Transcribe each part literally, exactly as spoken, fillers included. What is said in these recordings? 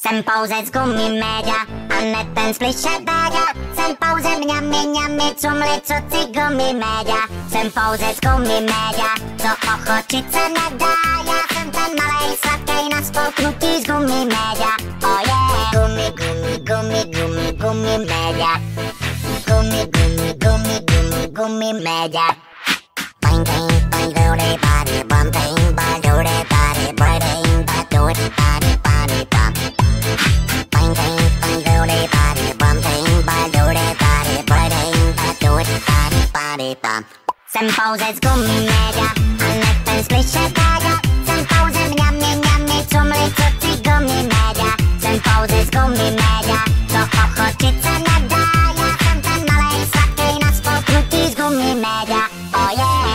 Jsem pouze z gumy média a ne ten splišet béďa. Jsem pouze mňami, mňami, cumli, cuci gumy média. Jsem pouze z gumy média, co ochočit se nedá. Já jsem ten malej sladkej na spolknutí z gumy média. Oh yeah. Gumy, gumy, gumy, gumy, gumy média. Gumy, gumy, gumy, gumy, gumy média. Bang, bang, bang, do they body, bum, bang, bang, do they body, birding, but do it, body, body, bum. Bang, bang, bang, do they body, bum, bang, bang, do they body, birding, but do it, body, body, bum. Jsem pouze z gumy média a ne ten splišet béďa. Jsem pouze mňami, mňami, cumli, cuci gumy média. Jsem pouze z gumy média, co ochočit se nedá. Já jsem ten malej sladkej na spolknutí z gumy média. Oh yeah.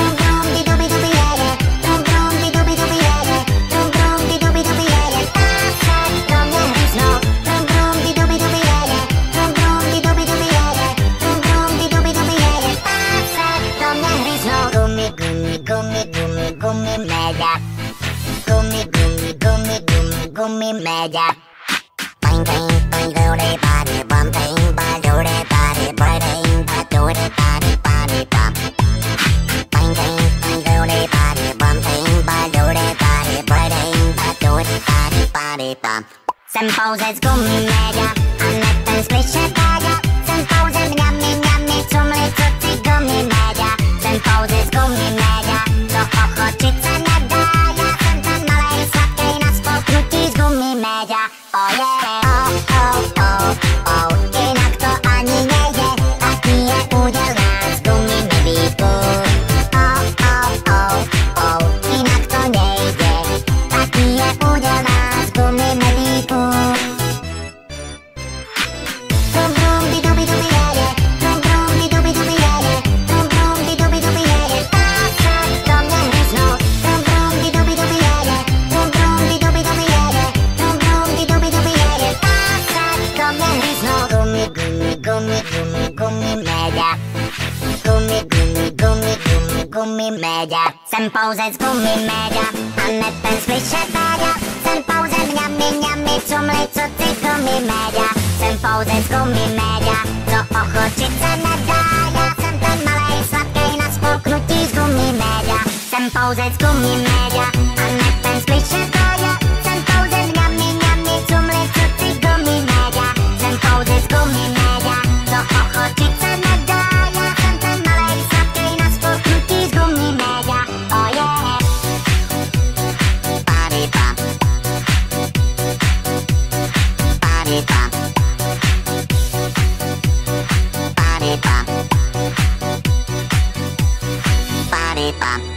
Gumy média. Gumy, gumy, gumy, gumy, gumy média. Bang, bang, bang, do they body, bum, bang, bang, do they body, birding, but do it, body, body, bum. Bang, bang, bang, do they body, bum, bang, bang, do they body, birding, but do it, body, body, bum. Jsem pouze z gumy média a ne ten splišet béďa. Jsem pouze mňami, mňami, cumli, cuci gumy média. Jsem pouze z gumy média, co ochočit se nedá. Já jsem ten malej sladkej na spolknutí z gumy média. Oh yeah. Oh, oh, oh, oh, jinak to ani nejde. Taký je úděl nás, gumy medvídku. Oh, oh, oh, oh, jinak to nejde. Taký je úděl nás, gumy medvídku. Brum, brum, di dubi dubi jeje. Brum, brum, di dubi dubi jeje. Brum, brum, di dubi dubi jeje. Pásek do mě hryznou. Brum, brum, di dubi dubi jeje. Brum, brum, di dubi dubi jeje. Brum, brum, di dubi dubi jeje. Pásek do mě hryznou. Gumy, gumy, gumy, gumy, gumy média. Gumy, gumy, gumy, gumy, gumy média. Jsem pouze z gumy média a ne ten splišet béďa. Jsem pouze mňami, mňami, cumli, cuci gumy média. Jsem pouze z gumy média, co ochočit se nedá. Já jsem ten malej sladkej na spolknutí z gumy média. Jsem pouze z gumy média a ne ten splišet béďa. Jsem pouze mňami, mňami, cumli, cuci gumy média. Jsem pouze z gumy média, co ochočit se nedá. Já jsem ten malej sladkej na spolknutí z gumy média. Oh yeah. Body bump. Body bump. Body bump. Body bump.